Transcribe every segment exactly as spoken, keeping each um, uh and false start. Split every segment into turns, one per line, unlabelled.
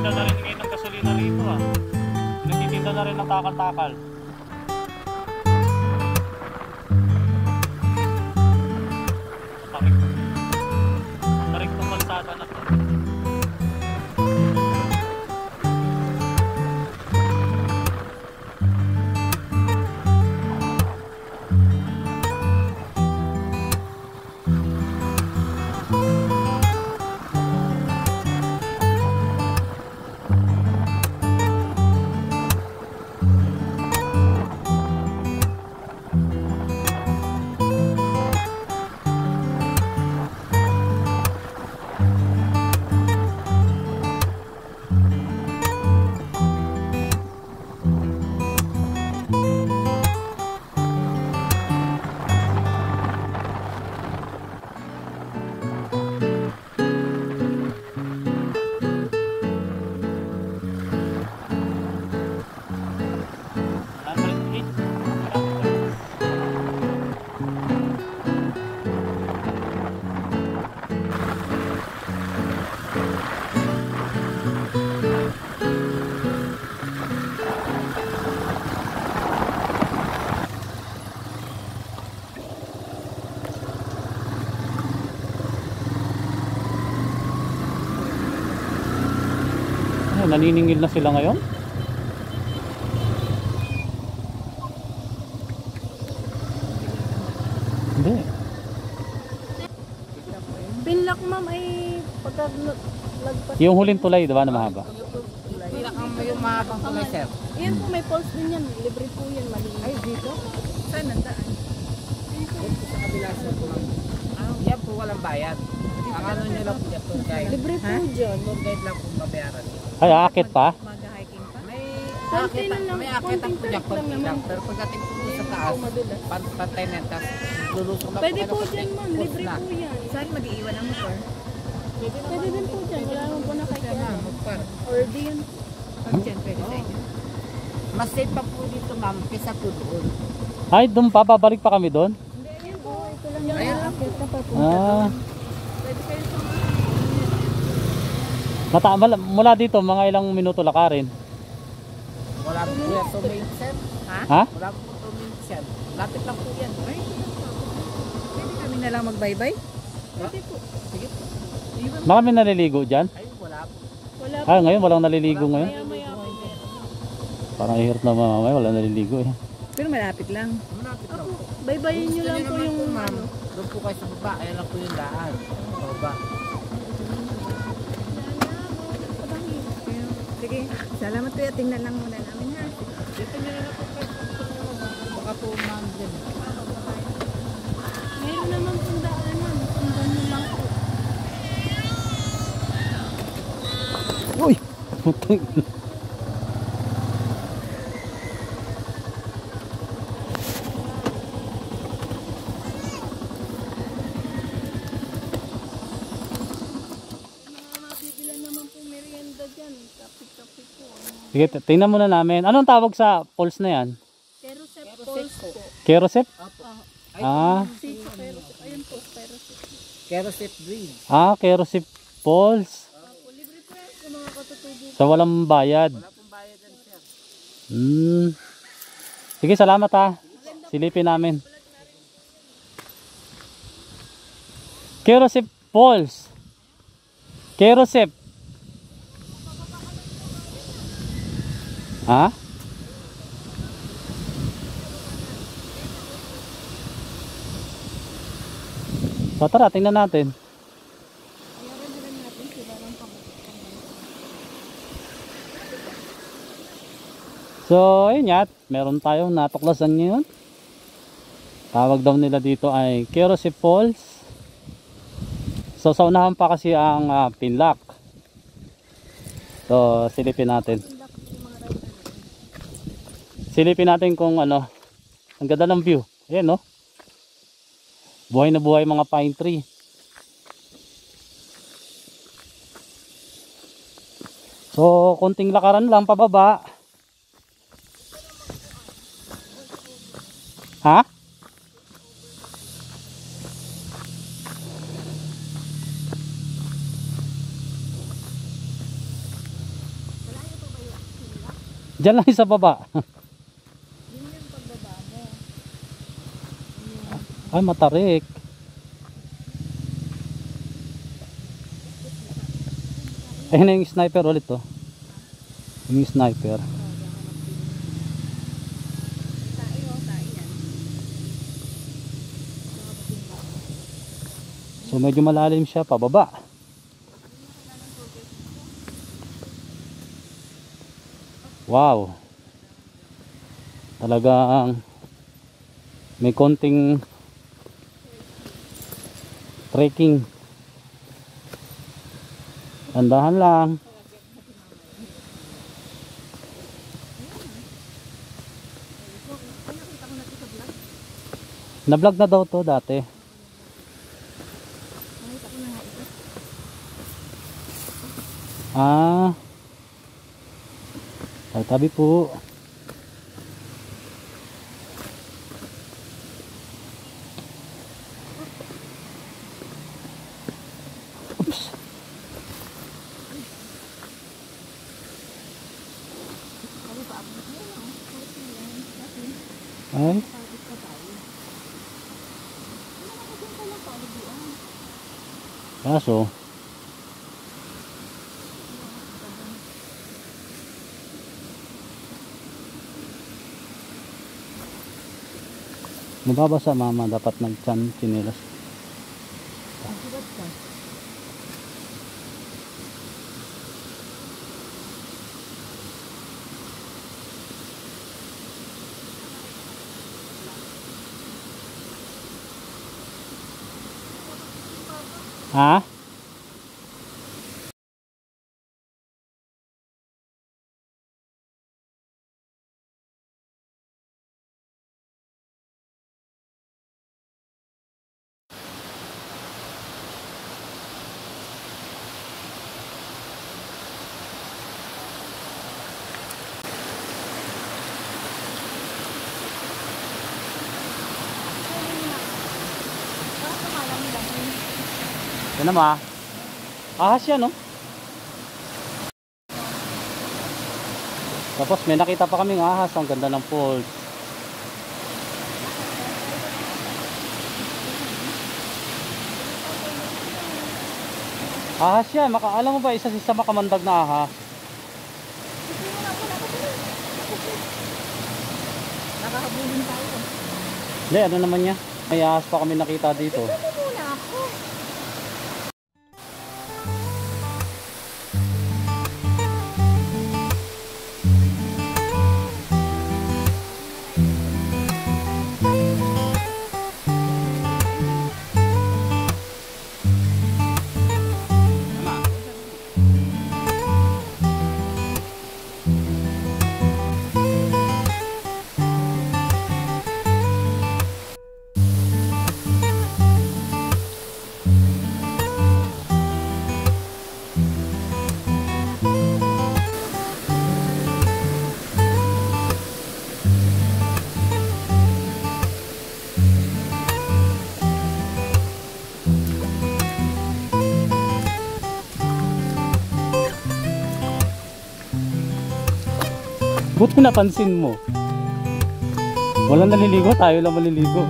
nagtitinda na rin ngayon ng gasolina rito ah. Nagtitinda na rin ng takal-takal. Tarik. Tarik ng kalsada na to. Naniningil na sila ngayon? Hindi.
Pinlock ma'am ay pagka lagpas.
Yung huling tulay, diba na mahaba?
Pinakang yung mahabang tulay, sir.
Yan po, may pulse din yan. Libre po yan, malinis.
Ay, dito?
Saan nandaan?
Dito sa kabila, sir. Ah, yan po walang bayad. Ang ano nyo lang po yung tour guide.
Libre po dyan.
Tour guide lang po babayaran.
Ay, aakit pa?
Mag-hiking pa?
May
Konti
akit,
lang lang,
may akit ang
konting
po dyan,
trek lang
konti
naman.
lang. Pero pagdating po sa taas,
madulas.
pan- pantay na yan, tapos lulusong lang
Pwede
kayo
po
kasi
dyan ma'am,
course
libre
na.
po yan.
Saan mag-iiwan ang motor?
Pwede din po dyan, wala naman po
Kaya na,
nakikita.
magpar.
Or di yan.
Pag dyan, pwede sa inyo.
Mas safe pa po dito, ma'am, kaysa po doon.
Ay, doon pa, babalik pa kami doon?
Hindi, ayun po. Ito lang yung
Ayun.
nakakit na papunta
Ah,
doon. Pwede kayo sa
mata mula, mula dito, mga ilang minuto lakarin.
Wala po yan, two minutes, sir.
Ha?
Wala po two minutes yan. Lapit lang po yan.
Ay, pwede kami na lang magbaybay?
Pwede po.
Sige po.
Baka may naliligo dyan?
Ayun, wala po.
Wala po.
Ah, ngayon walang naliligo ngayon.
Maya maya po meron.
Parang ihirap na mamaya, walang naliligo eh.
Pero malapit lang.
Malapit lang po.
Baybayin nyo lang po yung
ma'am.
ano.
Doon po kayo sa baba. Ayan lang po yung daan. Sa baba.
Sige, salamat kuya. Tingnan lang muna namin ha.
Dito nyo na lang po kayo. Baka po ma'am dyan.
Mayroon naman pong daan ma'am. Sundan nyo lang po.
Uy!
Mabibilan naman po merienda dyan. Kapit-kapit po.
Sige, tingnan muna namin. Anong tawag sa pulse na yan?
Kerosep Falls po.
Kerosep?
Opo.
Ah,
Sito Kerosep. Ayun po, Kerosep.
Kerosep Bridge.
ah, Kerosep Falls.
Apo, libre po yan sa mga katutubo.
So walang bayad.
Wala pong bayad yan, sir.
Hmm. Sige, salamat ha. Silipin namin. Kerosep Falls. Kerosep. Ha? So tara, tingnan natin. So, ayun nga, meron tayong natuklasan ngayon. Tawag daw nila dito ay Kerosep Falls. So, sa unahan pa kasi ang uh, Pinlock. So, silipin natin. Silipin natin kung ano, ang ganda ng view. Ayan, no? Buhay na buhay mga pine tree. So, konting lakaran lang pababa. Ha? Diyan lang sa baba.
Yun yung pagbaba mo.
Ay, matarik. Ayun na yung sniper ulit to. Yung sniper.
Tayo, tayo yan.
So medyo malalim siya pababa. Wow. Talagang may konting trekking. Tandahan lang. Na-vlog na daw to dati.
Nakita ko na nga ito.
Ah. Tabi po. Oops. Ay. Kaso mababasa mama, dapat nag-chan chinelas. Ha? Yan na ma. Ahas yan, no? Tapos may nakita pa kaming ahas. Ang ganda ng falls. Ahas yan. Maka, alam mo ba, isa sa makamandag na ahas.
Nakahabulin tayo.
Hindi, ano naman niya. May ahas pa kami nakita dito.
Muna ako.
Buti napansin mo. Walang naliligo, tayo lang maliligo.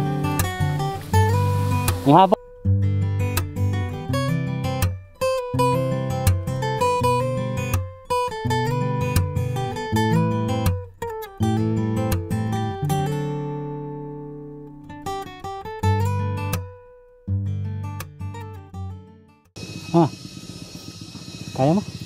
Ang haba. Ah. Kaya mo?